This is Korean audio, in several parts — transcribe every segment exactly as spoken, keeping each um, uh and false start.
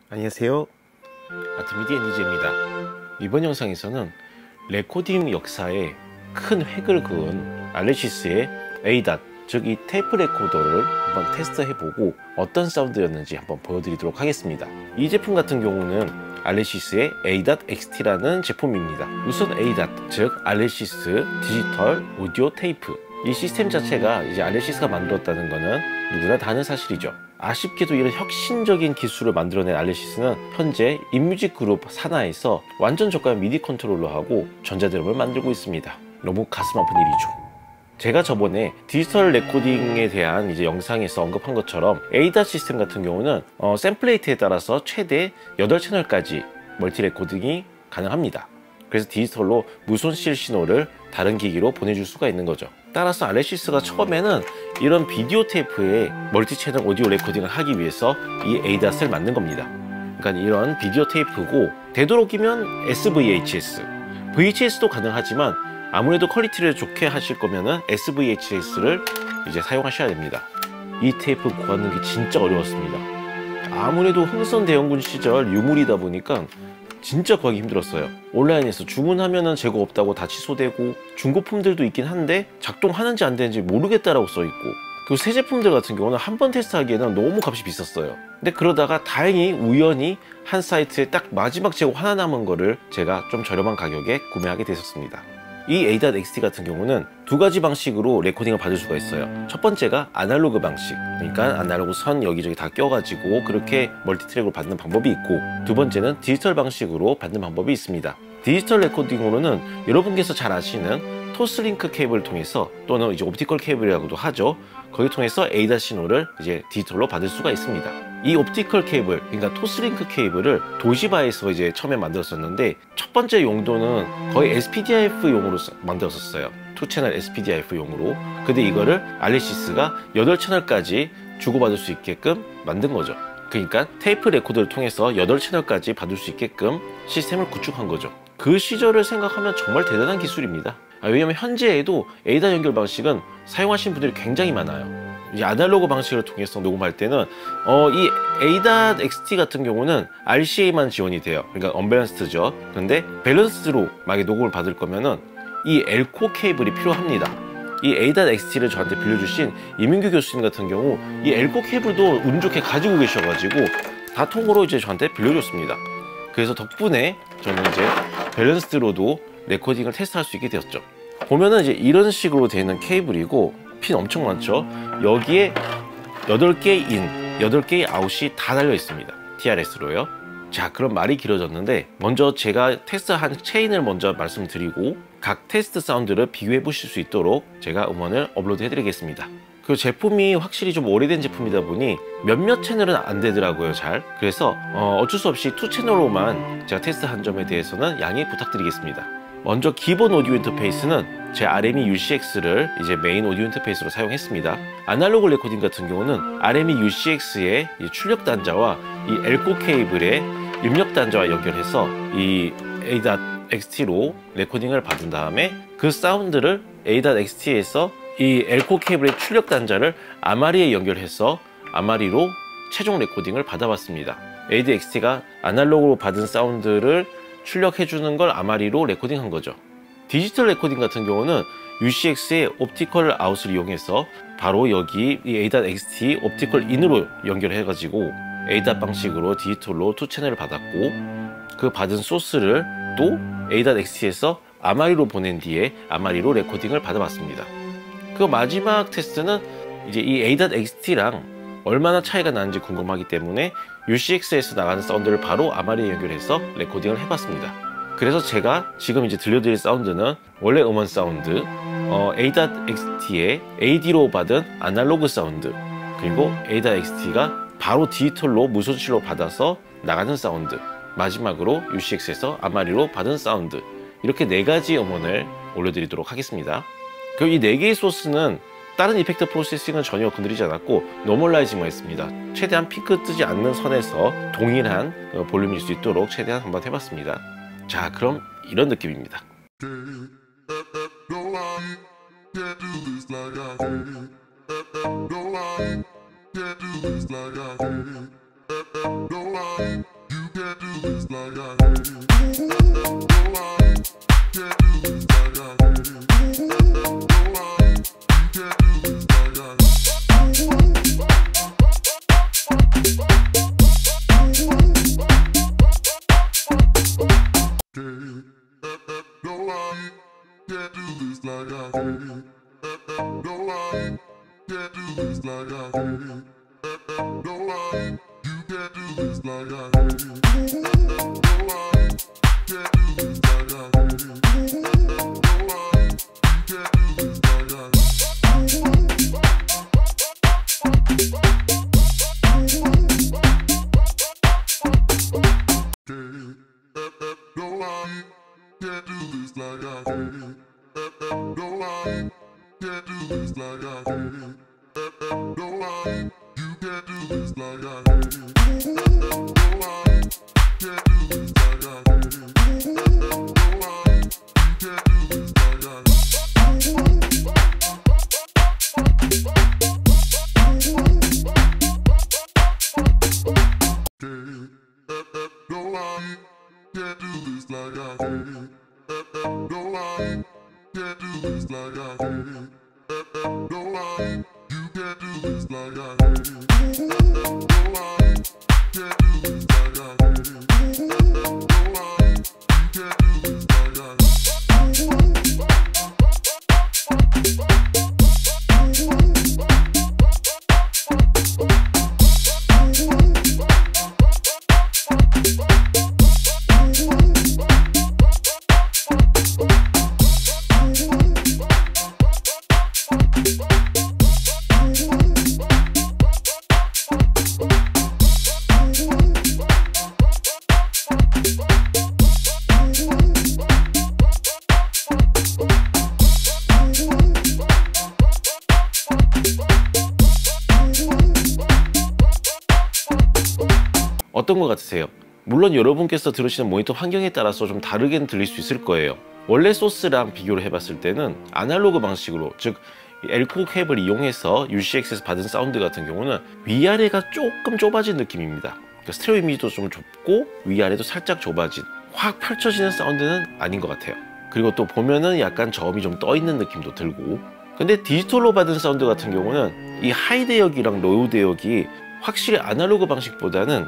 안녕하세요, 아트미디어 엔디제이입니다. 이번 영상에서는 레코딩 역사에 큰 획을 그은 알레시스의 에이 닷, 즉 이 테이프 레코더를 한번 테스트해보고 어떤 사운드였는지 한번 보여드리도록 하겠습니다. 이 제품 같은 경우는 알레시스의 에이 닷 엑스티라는 제품입니다. 우선 에이 닷, 즉 알레시스 디지털 오디오 테이프, 이 시스템 자체가 이제 알레시스가 만들었다는 것은 누구나 다 아는 사실이죠. 아쉽게도 이런 혁신적인 기술을 만들어낸 알레시스는 현재 인뮤직 그룹 산하에서 완전 저가형 미디 컨트롤러하고 전자드럼을 만들고 있습니다. 너무 가슴 아픈 일이죠. 제가 저번에 디지털 레코딩에 대한 이제 영상에서 언급한 것처럼 에이 닷 시스템 같은 경우는 어, 샘플레이트에 따라서 최대 여덟 채널까지 멀티 레코딩이 가능합니다. 그래서 디지털로 무손실 신호를 다른 기기로 보내줄 수가 있는 거죠. 따라서 알레시스가 처음에는 이런 비디오 테이프에 멀티 채널 오디오 레코딩을 하기 위해서 이 에이 닷을 만든 겁니다. 그러니까 이런 비디오 테이프고 되도록이면 에스 브이 에이치 에스, 브이 에이치 에스도 가능하지만 아무래도 퀄리티를 좋게 하실 거면은 에스 브이 에이치 에스를 이제 사용하셔야 됩니다. 이 테이프 구하는 게 진짜 어려웠습니다. 아무래도 흥선 대원군 시절 유물이다 보니까 진짜 구하기 힘들었어요. 온라인에서 주문하면은 재고 없다고 다 취소되고, 중고품들도 있긴 한데 작동하는지 안 되는지 모르겠다라고 써있고, 그리고 새 제품들 같은 경우는 한 번 테스트하기에는 너무 값이 비쌌어요. 근데 그러다가 다행히 우연히 한 사이트에 딱 마지막 재고 하나 남은 거를 제가 좀 저렴한 가격에 구매하게 됐었습니다. 이 에이 닷 엑스티 같은 경우는 두 가지 방식으로 레코딩을 받을 수가 있어요. 첫 번째가 아날로그 방식, 그러니까 아날로그 선 여기저기 다 껴가지고 그렇게 멀티트랙으로 받는 방법이 있고, 두 번째는 디지털 방식으로 받는 방법이 있습니다. 디지털 레코딩으로는 여러분께서 잘 아시는 토스링크 케이블을 통해서, 또는 이제 옵티컬 케이블이라고도 하죠, 거기 통해서 에이 닷 신호를 이제 디지털로 받을 수가 있습니다. 이 옵티컬 케이블, 그러니까 토스링크 케이블을 도시바에서 이제 처음에 만들었었는데, 첫 번째 용도는 거의 에스 피 디 에프 용으로 만들었었어요. 투 채널 에스 피 디 에프 용으로. 근데 이거를 알레시스가 여덟 채널까지 주고받을 수 있게끔 만든 거죠. 그러니까 테이프 레코더를 통해서 여덟 채널까지 받을 수 있게끔 시스템을 구축한 거죠. 그 시절을 생각하면 정말 대단한 기술입니다. 아, 왜냐면 현재에도 에이 닷 연결 방식은 사용하시는 분들이 굉장히 많아요. 이 아날로그 방식을 통해서 녹음할 때는 어, 이 에이 닷 엑스티 같은 경우는 알 씨 에이만 지원이 돼요. 그러니까 언밸런스드죠. 근데 밸런스드로 만약에 녹음을 받을 거면은 이 엘코 케이블이 필요합니다. 이 에이 닷 엑스티를 저한테 빌려주신 이민규 교수님 같은 경우 이 엘코 케이블도 운 좋게 가지고 계셔가지고 다 통으로 이제 저한테 빌려줬습니다. 그래서 덕분에 저는 이제 밸런스드로도 레코딩을 테스트할 수 있게 되었죠. 보면은 이제 이런 식으로 되어 있는 케이블이고, 핀 엄청 많죠. 여기에 여덟 개의 인, 여덟 개의 아웃이 다 달려 있습니다. 티 알 에스로요. 자, 그럼 말이 길어졌는데 먼저 제가 테스트한 체인을 먼저 말씀드리고 각 테스트 사운드를 비교해 보실 수 있도록 제가 음원을 업로드 해드리겠습니다. 그 제품이 확실히 좀 오래된 제품이다 보니 몇몇 채널은 안 되더라고요, 잘. 그래서 어, 어쩔 수 없이 투 채널로만 제가 테스트한 점에 대해서는 양해 부탁드리겠습니다. 먼저 기본 오디오 인터페이스는 제 알 엠 이 유 씨 엑스를 이제 메인 오디오 인터페이스로 사용했습니다. 아날로그 레코딩 같은 경우는 알 엠 이 유 씨 엑스의 출력 단자와 이 엘코 케이블의 입력 단자와 연결해서 이 에이 닷 엑스티로 레코딩을 받은 다음에 그 사운드를 에이 닷 엑스티에서 이 엘코 케이블의 출력 단자를 아마리에 연결해서 아마리로 최종 레코딩을 받아봤습니다. 에이 닷 엑스티가 아날로그로 받은 사운드를 출력해주는 걸 아마리로 레코딩한 거죠. 디지털 레코딩 같은 경우는 유 씨 엑스의 옵티컬 아웃을 이용해서 바로 여기 이 에이 닷 엑스티 옵티컬 인으로 연결해가지고 에이 닷 방식으로 디지털로 투 채널을 받았고, 그 받은 소스를 또 에이 닷 엑스티에서 아마리로 보낸 뒤에 아마리로 레코딩을 받아봤습니다. 그 마지막 테스트는 이제 이 에이 닷 엑스티랑 얼마나 차이가 나는지 궁금하기 때문에 유 씨 엑스에서 나가는 사운드를 바로 아마리에 연결해서 레코딩을 해봤습니다. 그래서 제가 지금 이제 들려드릴 사운드는 원래 음원 사운드, 어, 에이 닷 엑스티의 에이 디로 받은 아날로그 사운드, 그리고 에이 닷 엑스티가 바로 디지털로 무손실로 받아서 나가는 사운드, 마지막으로 유 씨 엑스에서 아마리로 받은 사운드, 이렇게 네 가지 음원을 올려드리도록 하겠습니다. 그리고 이 네 개의 소스는 다른 이펙트 프로세싱은 전혀 건드리지 않았고 노멀라이징만 했습니다. 최대한 피크 뜨지 않는 선에서 동일한 볼륨일 수 있도록 최대한 한번 해봤습니다. 자, 그럼 이런 느낌입니다. Can't do this like I can. No, I 어떤 것 같으세요? 물론 여러분께서 들으시는 모니터 환경에 따라서 좀 다르게는 들릴 수 있을 거예요. 원래 소스랑 비교를 해봤을 때는 아날로그 방식으로, 즉 엘코 캡을 이용해서 유씨엑스에서 받은 사운드 같은 경우는 위아래가 조금 좁아진 느낌입니다. 그러니까 스테레오 이미지도 좀 좁고 위아래도 살짝 좁아진, 확 펼쳐지는 사운드는 아닌 것 같아요. 그리고 또 보면은 약간 저음이 좀 떠있는 느낌도 들고. 근데 디지털로 받은 사운드 같은 경우는 이 하이 대역이랑 로우 대역이 확실히 아날로그 방식보다는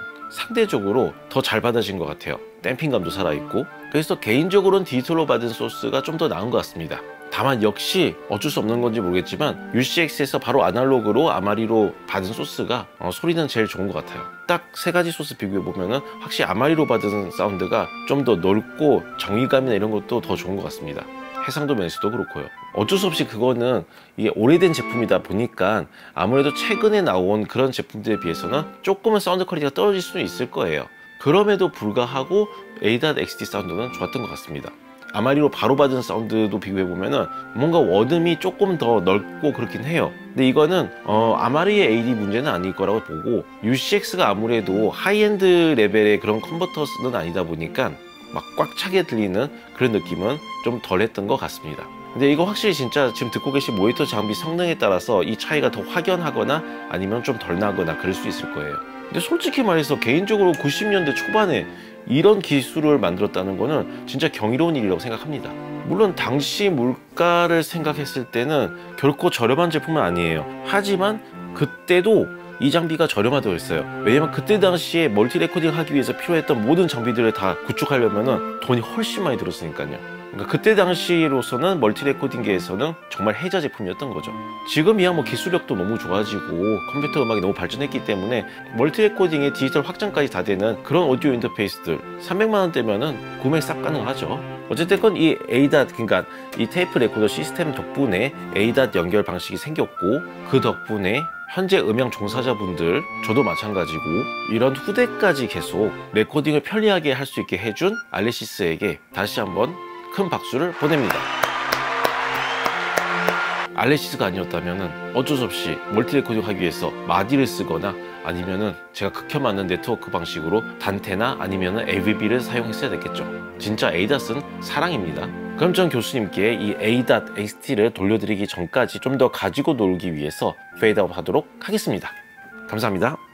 상대적으로 더 잘 받아진 것 같아요. 댐핑감도 살아있고. 그래서 개인적으로는 디지털로 받은 소스가 좀 더 나은 것 같습니다. 다만 역시 어쩔 수 없는 건지 모르겠지만 유씨엑스에서 바로 아날로그로 아마리로 받은 소스가 어, 소리는 제일 좋은 것 같아요. 딱 세 가지 소스 비교해보면은 확실히 아마리로 받은 사운드가 좀 더 넓고 정의감이나 이런 것도 더 좋은 것 같습니다. 해상도 면에서도 그렇고요. 어쩔 수 없이 그거는 이게 오래된 제품이다 보니까 아무래도 최근에 나온 그런 제품들에 비해서는 조금은 사운드 퀄리티가 떨어질 수는 있을 거예요. 그럼에도 불구하고 에이.엑스티 사운드는 좋았던 것 같습니다. 아마리로 바로 받은 사운드도 비교해보면은 뭔가 원음이 조금 더 넓고 그렇긴 해요. 근데 이거는 어, 아마리의 에이디 문제는 아닐 거라고 보고, 유씨엑스가 아무래도 하이엔드 레벨의 그런 컨버터스는 아니다 보니까 막 꽉 차게 들리는 그런 느낌은 좀 덜했던 것 같습니다. 근데 이거 확실히 진짜 지금 듣고 계신 모니터 장비 성능에 따라서 이 차이가 더 확연하거나 아니면 좀 덜 나거나 그럴 수 있을 거예요. 근데 솔직히 말해서 개인적으로 구십 년대 초반에 이런 기술을 만들었다는 거는 진짜 경이로운 일이라고 생각합니다. 물론 당시 물가를 생각했을 때는 결코 저렴한 제품은 아니에요. 하지만 그때도 이 장비가 저렴하다고 했어요. 왜냐면 그때 당시에 멀티 레코딩 하기 위해서 필요했던 모든 장비들을 다 구축하려면 돈이 훨씬 많이 들었으니까요. 그러니까 그때 당시로서는 멀티 레코딩계에서는 정말 해자 제품이었던 거죠. 지금이야 뭐 기술력도 너무 좋아지고 컴퓨터 음악이 너무 발전했기 때문에 멀티 레코딩의 디지털 확장까지 다 되는 그런 오디오 인터페이스들 삼백만 원대면은 구매 싹 가능하죠. 어쨌든 이 에이. 그러니까 이 테이프 레코더 시스템 덕분에 에이. 연결 방식이 생겼고, 그 덕분에 현재 음향 종사자분들, 저도 마찬가지고 이런 후대까지 계속 레코딩을 편리하게 할 수 있게 해준 알레시스에게 다시 한번 큰 박수를 보냅니다. 알레시스가 아니었다면 어쩔 수 없이 멀티 레코딩 하기 위해서 마디를 쓰거나 아니면은 제가 극혐하는 네트워크 방식으로 단테나 아니면은 에이브이비를 사용했어야 됐겠죠. 진짜 에이닷은 사랑입니다. 그럼 전 교수님께 이 에이.엑스티를 돌려드리기 전까지 좀 더 가지고 놀기 위해서 페이드아웃 하도록 하겠습니다. 감사합니다.